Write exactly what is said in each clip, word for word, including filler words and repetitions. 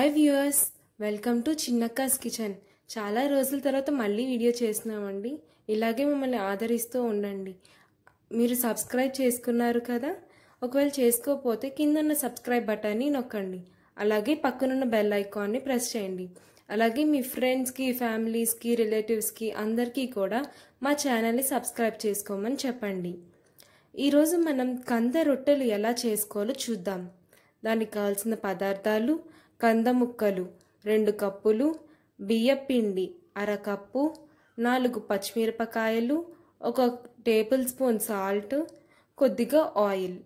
Hi viewers, welcome to Chinnakka's kitchen. చాలా రోజుల తర్వాత మళ్ళీ వీడియో చేస్తున్నామండి. ఇలాగే మమ్మల్ని ఆదరిస్తూ ఉండండి. మీరు సబ్స్క్రైబ్ చేసుకున్నారు కదా, ఒకవేళ చేసుకోకపోతే కింద ఉన్న సబ్స్క్రైబ్ బటన్ని నొక్కండి. అలాగే పక్కనున్న బెల్ ఐకాన్ని ప్రెస్ చేయండి. అలాగే మీ ఫ్రెండ్స్కి, ఫ్యామిలీస్కి, రిలేటివ్స్కి అందరికీ కూడా మా ఛానల్ని సబ్స్క్రైబ్ చేసుకోమని చెప్పండి. ఈరోజు మనం కంద రొట్టెలు ఎలా చేసుకోవాలో చూద్దాం. దానికి కావాల్సిన పదార్థాలు: కంద ముక్కలు రెండు కప్పులు, బియ్యపిండి అరకప్పు, నాలుగు పచ్చిమిరపకాయలు, ఒక టేబుల్ స్పూన్ సాల్ట్, కొద్దిగా ఆయిల్.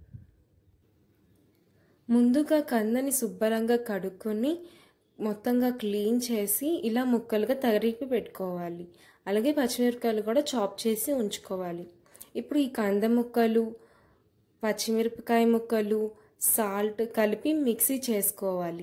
ముందుగా కందని శుభ్రంగా కడుక్కొని మొత్తంగా క్లీన్ చేసి ఇలా ముక్కలుగా తరిగి పెట్టుకోవాలి. అలాగే పచ్చిమిరపకాయలు కూడా చాప్ చేసి ఉంచుకోవాలి. ఇప్పుడు ఈ కంద ముక్కలు, పచ్చిమిరపకాయ ముక్కలు, సాల్ట్ కలిపి మిక్సీ చేసుకోవాలి.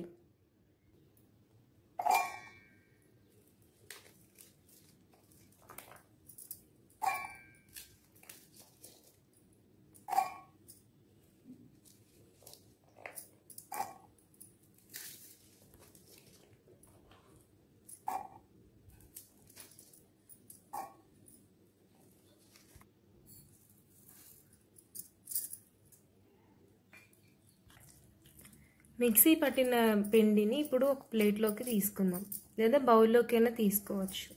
మిక్సీ పట్టిన పిండిని ఇప్పుడు ఒక ప్లేట్లోకి తీసుకుందాం, లేదా బౌల్లోకైనా తీసుకోవచ్చు.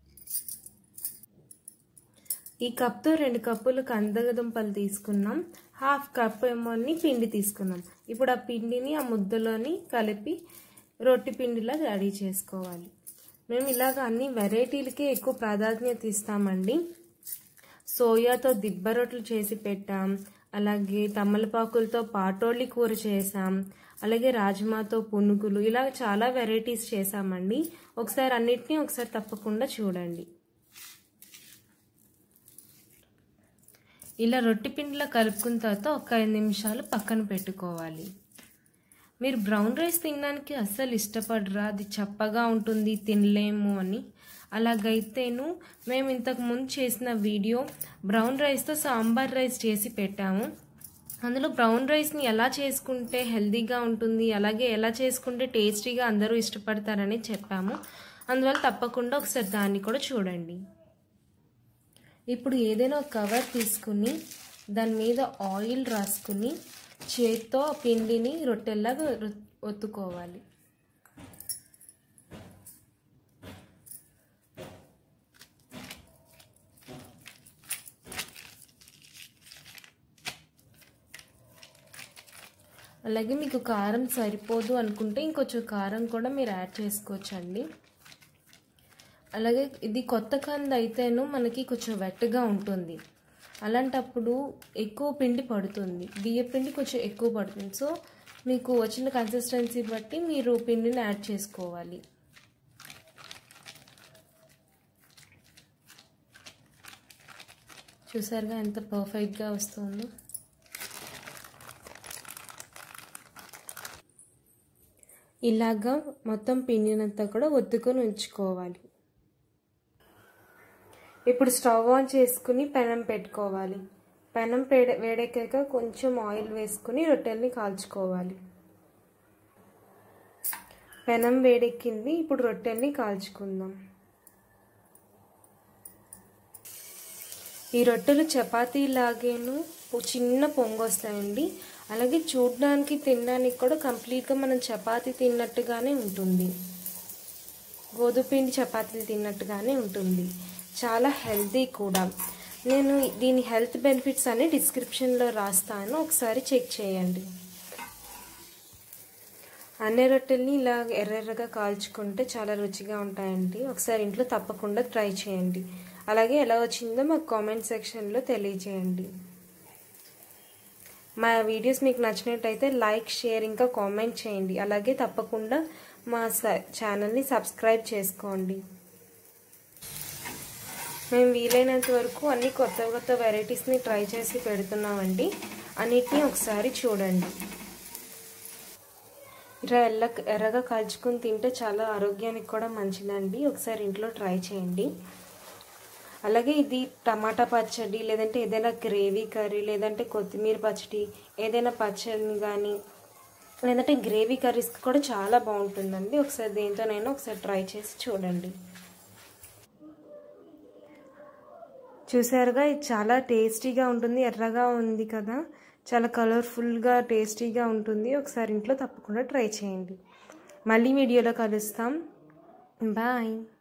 ఈ కప్తో రెండు కప్పులు కందదుంపలు తీసుకున్నాం. హాఫ్ కప్ ఏమోని పిండి తీసుకున్నాం. ఇప్పుడు ఆ పిండిని ఆ ముద్దలోని కలిపి రొట్టె పిండిలా రెడీ చేసుకోవాలి. మేము ఇలాగ అన్ని వెరైటీలకే ఎక్కువ ప్రాధాన్యత ఇస్తామండి. సోయాతో దిబ్బ రొట్టెలు చేసి పెట్టాం, అలాగే తమలపాకులతో పాటోళ్ళి కూర చేసాం, అలాగే రాజ్మాతో పునుగులు, ఇలా చాలా వెరైటీస్ చేసామండి. ఒకసారి అన్నిటినీ ఒకసారి తప్పకుండా చూడండి. ఇలా రొట్టె పిండిలో కలుపుకున్న తర్వాత ఒక ఐదు నిమిషాలు పక్కన పెట్టుకోవాలి. మీరు బ్రౌన్ రైస్ తినడానికి అస్సలు ఇష్టపడరా, అది చప్పగా ఉంటుంది, తినలేము అని. అలాగైతేను మేము ఇంతకు ముందు చేసిన వీడియో బ్రౌన్ రైస్తో సాంబార్ రైస్ చేసి పెట్టాము. అందులో బ్రౌన్ రైస్ని ఎలా చేసుకుంటే హెల్తీగా ఉంటుంది, అలాగే ఎలా చేసుకుంటే టేస్టీగా అందరూ ఇష్టపడతారని చెప్పాము. అందువల్ల తప్పకుండా ఒకసారి దాన్ని కూడా చూడండి. ఇప్పుడు ఏదైనా ఒక కవర్ తీసుకుని దాని మీద ఆయిల్ రాసుకుని చేత్తో పిండిని రొట్టెల్లాగా ఒత్తుకోవాలి. అలాగే మీకు కారం సరిపోదు అనుకుంటే ఇంకొంచెం కారం కూడా మీరు యాడ్ చేసుకోవచ్చు అండి. అలాగే ఇది కొత్త కంద అయితేను మనకి కొంచెం వెట్టగా ఉంటుంది. అలాంటప్పుడు ఎక్కువ పిండి పడుతుంది, బియ్య పిండి కొంచెం ఎక్కువ పడుతుంది. సో మీకు వచ్చిన కన్సిస్టెన్సీ బట్టి మీరు పిండిని యాడ్ చేసుకోవాలి. చూసారుగా ఎంత పర్ఫెక్ట్గా వస్తుందో. ఇలాగా మొత్తం పిండినంతా కూడా ఒత్తుకొని ఉంచుకోవాలి. ఇప్పుడు స్టవ్ ఆన్ చేసుకుని పెనం పెట్టుకోవాలి. పెనం పేడ వేడెక్కాక కొంచెం ఆయిల్ వేసుకుని రొట్టెల్ని కాల్చుకోవాలి. పెనం వేడెక్కింది, ఇప్పుడు రొట్టెల్ని కాల్చుకుందాం. ఈ రొట్టెలు చపాతీ లాగేను చిన్న పొంగు వస్తాయండి. అలాగే చూడడానికి, తినడానికి కూడా కంప్లీట్గా మనం చపాతీ తిన్నట్టుగానే ఉంటుంది, గోధుమ పిండి చపాతీలు తిన్నట్టుగానే ఉంటుంది. చాలా హెల్తీ కూడా. నేను దీని హెల్త్ బెనిఫిట్స్ అని డిస్క్రిప్షన్లో రాస్తాను, ఒకసారి చెక్ చేయండి. అన్ని రొట్టెల్ని ఇలా ఎర్రెర్రగా కాల్చుకుంటే చాలా రుచిగా ఉంటాయండి. ఒకసారి ఇంట్లో తప్పకుండా ట్రై చేయండి. అలాగే ఎలా వచ్చిందో మాకు కామెంట్ సెక్షన్లో తెలియజేయండి. మా వీడియోస్ మీకు నచ్చినట్టయితే లైక్, షేర్, ఇంకా కామెంట్ చేయండి. అలాగే తప్పకుండా మా ఛానల్ని సబ్స్క్రైబ్ చేసుకోండి. మేము వీలైనంత వరకు అన్ని కొత్త కొత్త వెరైటీస్ని ట్రై చేసి పెడుతున్నామండి. అన్నిటినీ ఒకసారి చూడండి. ఇలా ఎల్ల ఎర్రగా కాల్చుకుని తింటే చాలా ఆరోగ్యానికి కూడా మంచిదండి. ఒకసారి ఇంట్లో ట్రై చేయండి. అలాగే ఇది టమాటా పచ్చడి, లేదంటే ఏదైనా గ్రేవీ కర్రీ, లేదంటే కొత్తిమీర పచ్చడి, ఏదైనా పచ్చడిని కానీ లేదంటే గ్రేవీ కర్రీస్ కూడా చాలా బాగుంటుందండి. ఒకసారి దేంతోనైనా ఒకసారి ట్రై చేసి చూడండి. చూసారుగా, ఇది చాలా టేస్టీగా ఉంటుంది. ఎర్రగా ఉంది కదా, చాలా కలర్ఫుల్గా టేస్టీగా ఉంటుంది. ఒకసారి ఇంట్లో తప్పకుండా ట్రై చేయండి. మళ్ళీ వీడియోలో కలుస్తాం. బాయ్.